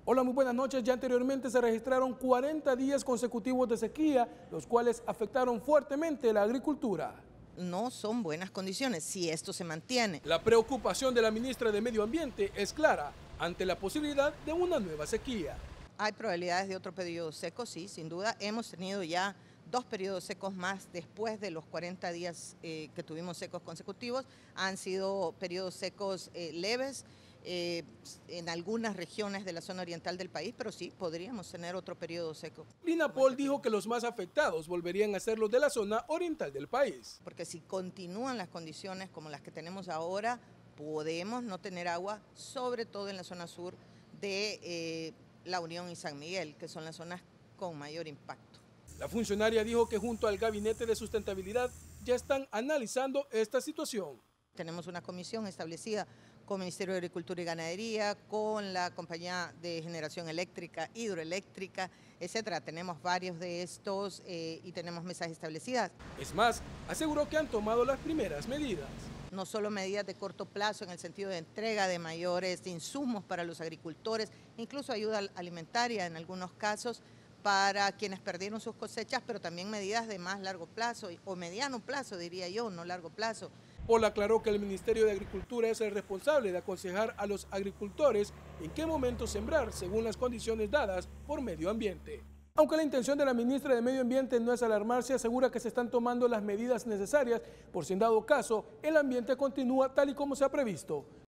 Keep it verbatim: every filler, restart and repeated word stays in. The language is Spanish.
Hola, muy buenas noches. Ya anteriormente se registraron cuarenta días consecutivos de sequía, los cuales afectaron fuertemente la agricultura. No son buenas condiciones si esto se mantiene. La preocupación de la ministra de Medio Ambiente es clara ante la posibilidad de una nueva sequía. Hay probabilidades de otro periodo seco, sí, sin duda. Hemos tenido ya dos periodos secos más después de los cuarenta días eh, que tuvimos secos consecutivos. Han sido periodos secos eh, leves eh, en algunas regiones de la zona oriental del país, pero sí, podríamos tener otro periodo seco. Lina Paul dijo que los más afectados volverían a ser los de la zona oriental del país. Porque si continúan las condiciones como las que tenemos ahora, podemos no tener agua, sobre todo en la zona sur de eh, La Unión y San Miguel, que son las zonas con mayor impacto. La funcionaria dijo que junto al Gabinete de Sustentabilidad ya están analizando esta situación. Tenemos una comisión establecida con el Ministerio de Agricultura y Ganadería, con la Compañía de Generación Eléctrica, Hidroeléctrica, etcétera. Tenemos varios de estos eh, y tenemos mesas establecidas. Es más, aseguró que han tomado las primeras medidas. No solo medidas de corto plazo en el sentido de entrega de mayores insumos para los agricultores, incluso ayuda alimentaria en algunos casos para quienes perdieron sus cosechas, pero también medidas de más largo plazo o mediano plazo, diría yo, no largo plazo. Paul aclaró que el Ministerio de Agricultura es el responsable de aconsejar a los agricultores en qué momento sembrar según las condiciones dadas por Medio Ambiente. Aunque la intención de la ministra de Medio Ambiente no es alarmarse, asegura que se están tomando las medidas necesarias por si en dado caso el ambiente continúa tal y como se ha previsto.